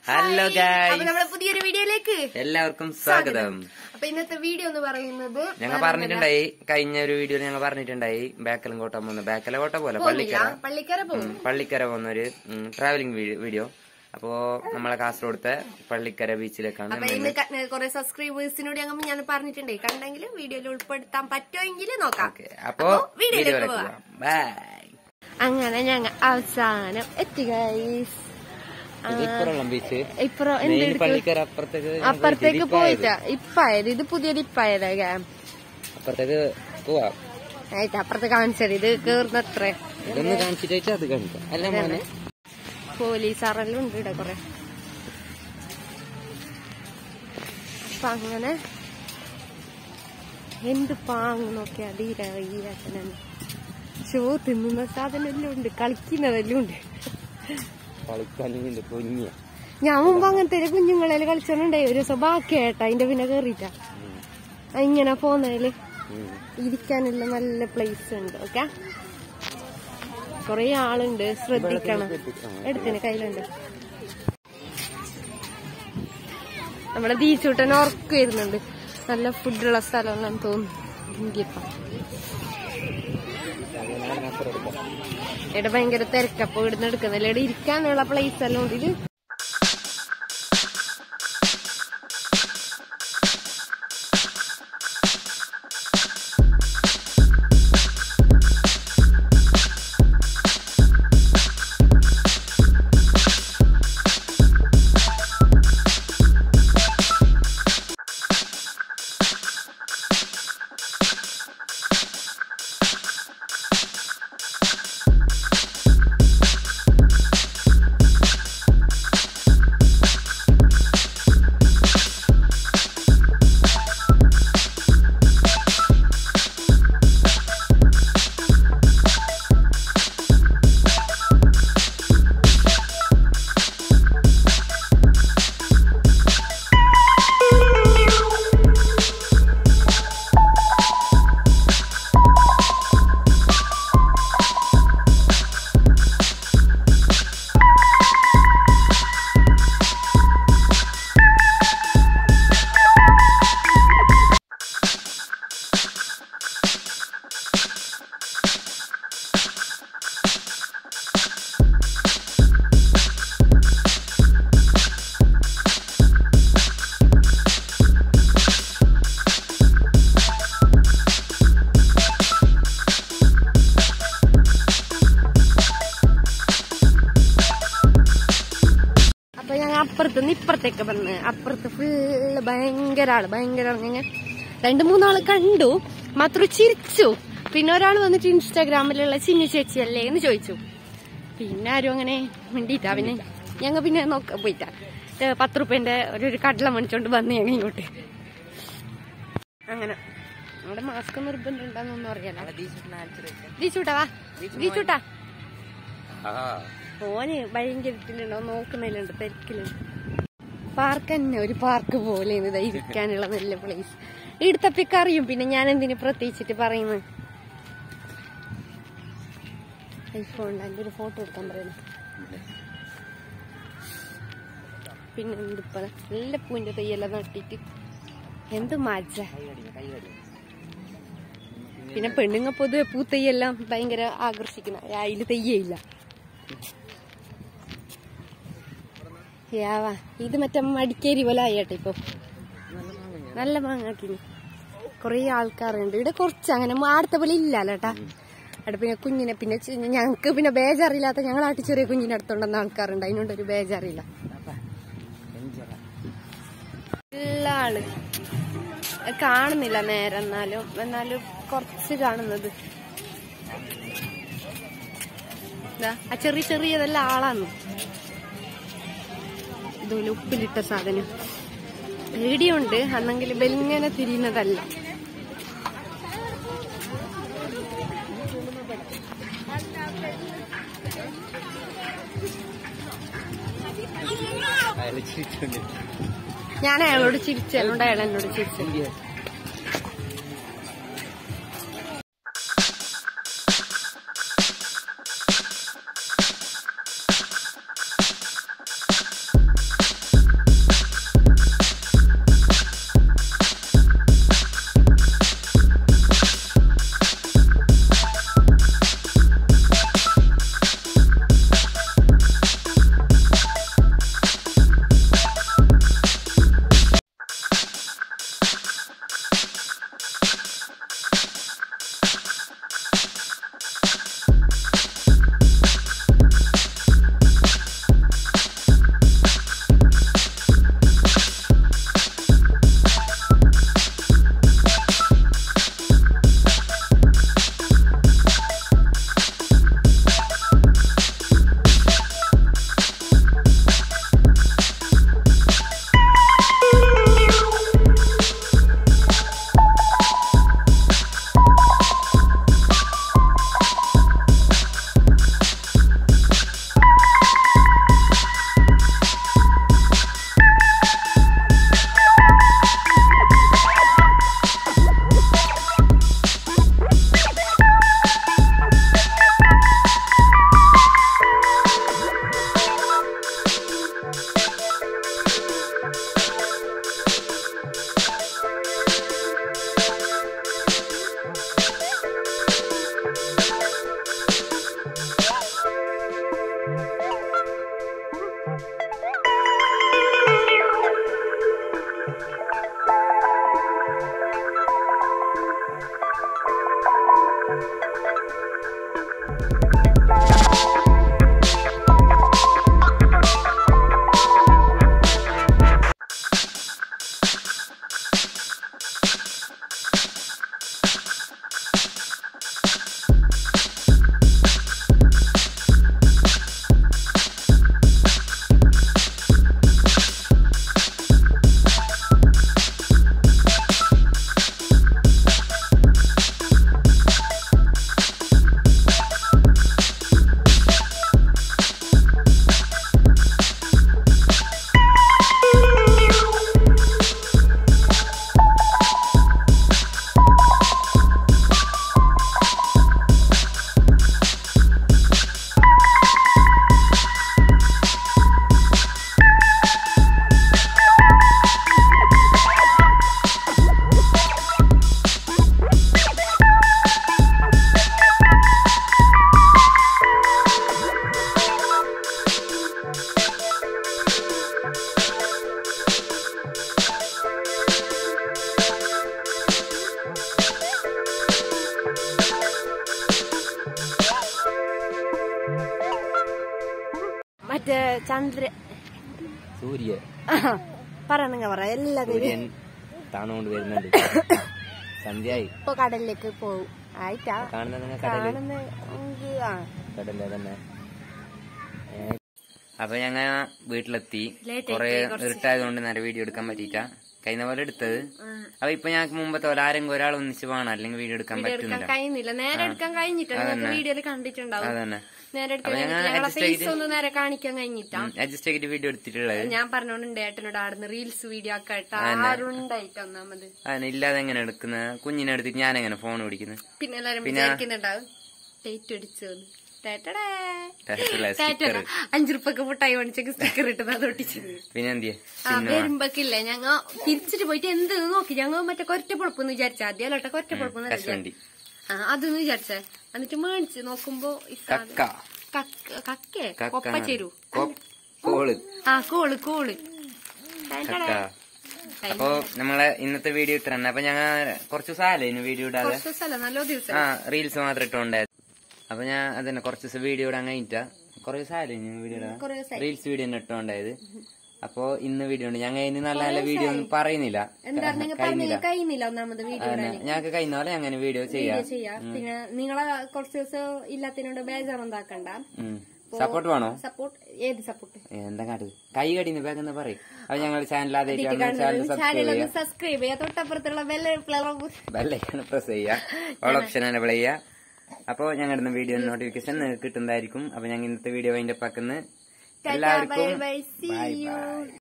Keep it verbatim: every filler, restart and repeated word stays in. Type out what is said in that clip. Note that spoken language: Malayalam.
ഹലോ ഗൈസ്, നമ്മുടെ പുതിയൊരു വീഡിയോയിലേക്ക് എല്ലാവർക്കും സ്വാഗതം. അപ്പൊ ഇന്നത്തെ വീഡിയോ എന്ന് പറയുന്നത് ഞങ്ങൾ പറഞ്ഞിട്ടുണ്ടായി, കഴിഞ്ഞ ഒരു വീഡിയോയിൽ ഞങ്ങൾ പറഞ്ഞിട്ടുണ്ടായി ബേക്കലം കോട്ട പോകുന്ന ബേക്കല കോട്ട പോലെ പള്ളിക്കര പള്ളിക്കര പോകും പള്ളിക്കര പോകുന്ന ഒരു ട്രാവലിംഗ് വീഡിയോ. അപ്പോ നമ്മളെ കാസർഗോഡത്തെ പള്ളിക്കര ബീച്ചിലേക്കാണ്. അപ്പൊ ഇന്ന് കുറെ സബ്സ്ക്രൈബേഴ്സിനോട് ഞങ്ങൾ ഞാൻ പറഞ്ഞിട്ടുണ്ടായി, കണ്ടെങ്കിൽ വീഡിയോയിൽ ഉൾപ്പെടുത്താൻ പറ്റുമെങ്കിൽ നോക്കാം. അപ്പൊ വീഡിയോയിലേക്ക് പോകാം. ബൈ. അങ്ങനെ ഞങ്ങൾ അവസാനം എത്തി ഗൈസ്. അപ്പുറത്തേക്ക് പോയിട്ടാ ഇപ്പായത്, ഇത് പുതിയൊരു ഇപ്പായതാ. അപ്പുറത്തേക്ക് പോവാം. ആയിട്ട് അപ്പുറത്ത് കാണിച്ചത് ഇത് കേറുന്നത്രേ. ഇതൊന്ന് കാണിച്ചിട്ട് അത് കാണിക്കാം. അല്ല മോനെ, പോലീസാറെല്ലാം ഉണ്ട് ഇവിടെ കൊറേ. അപ്പൊ അങ്ങനെ എന്ത് പാങ്ങ് നോക്കിയാ ധീര ഈരാട്ടനാണ്. ഷോ തിന്നുന്ന സാധനം ഉണ്ട്, കളിക്കുന്നതെല്ലാം ഉണ്ട്. ഞാൻ മുമ്പ് അങ്ങനത്തെ കുഞ്ഞുങ്ങളെ കളിച്ചോണ്ടായി. ഒരു ദിവസം ബാക്കിയായിട്ടാ അതിന്റെ പിന്നെ കേറിട്ടാ ഇങ്ങനെ പോന്നതില് ഇരിക്കാനുള്ള നല്ല പ്ലേസ് ഉണ്ട്. ഓക്കെ, കൊറേ ആളുണ്ട്, ശ്രദ്ധിക്കണം. എടുത്തിന് കയ്യിലുണ്ട്. നമ്മളെ ബീച്ചൂട്ടൻ ഉറക്കം വരുന്നുണ്ട്. നല്ല ഫുഡുള്ള സ്ഥലം തോന്നുന്നു. ഇവിടെ ഭയങ്കര തിരക്കപ്പൊ ഇവിടുന്ന് എടുക്കുന്നില്ല. ഇവിടെ ഇരിക്കാനുള്ള പ്ലേസ് എല്ലാം ഉണ്ട്. ഇത് അപ്പുറത്തുനിന്ന് ഇപ്പുറത്തേക്ക് വന്ന് അപ്പുറത്ത് ഫുള്ള് ഭയങ്കര ആള് ഭയങ്കര ഞാൻ രണ്ടു മൂന്നാള് കണ്ടു, മാത്രം ചിരിച്ചു. പിന്നെ ഒരാൾ വന്നിട്ട് ഇൻസ്റ്റാഗ്രാമിലുള്ള ചിന്നി ചേച്ചിയല്ലേ എന്ന് ചോദിച്ചു. പിന്നെ ആരും അങ്ങനെ മിണ്ടിയിട്ടാ. പിന്നെ ഞങ്ങൾ പിന്നെ നോക്ക പോയിട്ടാ പത്ത് റുപ്യന്റെ ഒരു കടല മേടിച്ചോണ്ട് വന്ന് ഞങ്ങൾ ഇങ്ങോട്ട്. അങ്ങനെ നമ്മുടെ മാസ്ക് നിർബന്ധം ഉണ്ടാന്നൊന്നും അറിയാലോ. ദീച്ചൂട്ടാ വാ, ദീച്ചൂട്ടാ. ഓന് ഭയങ്കരത്തിലുണ്ടോ നോക്കുന്നതിലുണ്ട്, തിരക്കിലുണ്ട്. പാർക്ക് തന്നെ ഒരു പാർക്ക് പോലെ ഇരിക്കാനുള്ള നല്ല പ്ലേസ്. ഇടുത്തപ്പിക്ക് അറിയും. പിന്നെ ഞാൻ എന്തിനു പ്രത്യേകിച്ചിട്ട് പറയുന്നത്. ഐഫോൺ എന്റെ ഒരു ഫോട്ടോ എടുക്കാൻ പറയുന്നു. പിന്നെ എന്തിപ്പ നല്ല പൂവിന്റെ തയ്യെല്ലാം നട്ടിട്ട് എന്ത് മജ. പിന്നെ പെണ്ണുങ്ങ പൊതുവെ പൂത്തയ്യെല്ലാം ഭയങ്കര ആകർഷിക്കുന്ന. അതില് തെയ്യയില്ല. യാവാ, ഇത് മറ്റേ മടിക്കേരി പോലെ ആയിട്ടെ. ഇപ്പൊ നല്ല മാങ്ങാക്കിന് കൊറേ ആൾക്കാരുണ്ട് ഇവിടെ. കുറച്ച് അങ്ങനെ ആടത്തെ പോലെ ഇല്ലല്ലോ കേട്ടാ. അവിടെ പിന്നെ കുഞ്ഞിനെ പിന്നെ ഞങ്ങക്ക് പിന്നെ ബേജറിയില്ലാത്ത ഞങ്ങളാട്ടി ചെറിയ കുഞ്ഞിനെ അടുത്തുണ്ടെന്ന ആൾക്കാരുണ്ട്. അതിനോണ്ടൊരു ബേജറിയില്ല. എല്ലാ ആള് കാണുന്നില്ല നേരെ, എന്നാലും എന്നാലും കുറച്ച് കാണുന്നത് ആ ചെറിയ ചെറിയതെല്ലാം ആളാന്ന്. ഇതുപോലെ ഉപ്പിലിട്ട സാധനം പേടിയുണ്ട്, അന്നെങ്കിൽ ബെലിങ്ങനെ തിരിയുന്നതല്ല. ഞാൻ അയാളോട് ചിരിച്ചു, അതുകൊണ്ട് അയാൾ എന്നോട് ചിരിച്ചു. ചന്ദ്ര സൂര്യ പറ നിങ്ങ പറ എല്ലാവരും താണുകൊണ്ട് വരുന്നുണ്ട്. സന്ധ്യയായി. ഇപ്പൊ കടലിലേക്ക് പോവും. ആയിട്ടാ കാണുന്ന കാണുന്ന കടലേ തന്നെ. അപ്പൊ ഞങ്ങൾ വീട്ടിലെത്തി. കൊറേ ഇരുട്ടായതുകൊണ്ട് നേരെ വീഡിയോ എടുക്കാൻ പറ്റിയിട്ടാ. കഴിഞ്ഞ പോലെ എടുത്തത്. അപ്പൊ ഇപ്പൊ ഞങ്ങൾക്ക് മുമ്പത്തെ പോലെ ആരെങ്കിലും ഒരാൾ ഒന്നിച്ച് പോകണം, അല്ലെങ്കിൽ വീഡിയോ എടുക്കാൻ പറ്റുന്നില്ല. കഴിയുന്നില്ല. നേരെ എടുക്കാൻ കഴിഞ്ഞിട്ടുണ്ട്. വീഡിയോയിൽ കണ്ടിട്ടുണ്ടാവും. അതന്നെ നേരെ എടുക്കാൻ നേരെ കാണിക്കാൻ കഴിഞ്ഞിട്ടാ അഡ്ജസ്റ്റ് ആക്കിട്ട് വീഡിയോ എടുത്തിട്ടുള്ളത്. ഞാൻ പറഞ്ഞോണ്ട് ഏട്ടനോട് ആടുന്ന് റീൽസ് വീഡിയോ ഒക്കെ ആരുണ്ടായിട്ട് ഒന്നാമത് അതന്നെ. ഇല്ലാതെ എങ്ങനെ എടുക്കുന്ന കുഞ്ഞിനെ എടുത്തിട്ട് ഞാൻ എങ്ങനെ ഫോൺ പിടിക്കുന്നത്? പിന്നെ എല്ലാരും വിചാരിക്കുന്നുണ്ടാവും ടേറ്റ് അടിച്ചു അഞ്ചു റുപ്പൊക്കെ മുട്ടായി മേടിച്ചൊക്കെ സ്റ്റിക്കർ ഇട്ടത് അത് ഒട്ടിച്ചത്. പിന്നെ ആ വരുമ്പൊക്കില്ലേ ഞങ്ങ തിരിച്ചിട്ട് പോയിട്ട് എന്ത് നോക്കി ഞങ്ങൾ മറ്റേ കൊറ്റപ്പൊളപ്പെന്ന് വിചാരിച്ച ആദ്യമല്ലോട്ടെ കൊറ്റപ്പൊളപ്പെന്ന് ആ അതൊന്ന് വിചാരിച്ചേ. എന്നിട്ട് മേടിച്ച് നോക്കുമ്പോ കക്കേ കൊപ്പച്ചേരു ആ കോള് കോള്. അപ്പൊ നമ്മളെ ഇന്നത്തെ വീഡിയോ ഇത്ര തന്നെ. അപ്പൊ ഞങ്ങൾ കുറച്ച് ദിവസമല്ലേ ഇന്ന് വീഡിയോ ഇടാതെ? നല്ല ദിവസം ആ റീൽസ് മാത്രം ഇട്ടോണ്ടായത്. അപ്പൊ ഞാൻ അതന്നെ കുറച്ച് ദിവസം വീഡിയോ ഇടാൻ കഴിഞ്ഞിട്ടാ. കുറെ ദിവസമല്ലേ വീഡിയോ ഇടാൻ, റീൽസ് വീഡിയോ തന്നെ ഇട്ടോണ്ടായത്. അപ്പൊ ഇന്ന് വീഡിയോ ഉണ്ട്. ഞങ്ങൾ ഇനി നല്ല നല്ല വീഡിയോ ഒന്നും പറയുന്നില്ല. ഞങ്ങൾക്ക് കഴിയുന്ന പോലെ അങ്ങനെ വീഡിയോ ചെയ്യാം. പിന്നെ നിങ്ങളെ കുറച്ച് ദിവസം ഇല്ലാത്തതിനോട് ബേജാറുണ്ടാക്കണ്ട. സപ്പോർട്ട് വേണോ? സപ്പോർട്ട് ഏത് സപ്പോർട്ട്? എന്താ കാട്ടത്? കൈ കടിന്ന് വേഗം പറയും. അപ്പൊ ഞങ്ങൾ ചാനൽ ആദ്യമായിട്ട് സബ്സ്ക്രൈബ് ചെയ്യാ. തൊട്ടപ്പുറത്തുള്ള ബെല്ലൈക്കൺ പ്രസ് ചെയ്യാ. ഓൾ ഓപ്ഷൻ എനേബിൾ ചെയ്യാ. അപ്പൊ ഞങ്ങളുടെ വീഡിയോ നോട്ടിഫിക്കേഷൻ കിട്ടുന്നതായിരിക്കും. അപ്പൊ ഞങ്ങൾ ഇന്നത്തെ വീഡിയോ അതിന്റെ പക്കുന്ന എല്ലാവർക്കും ബൈ ബൈ.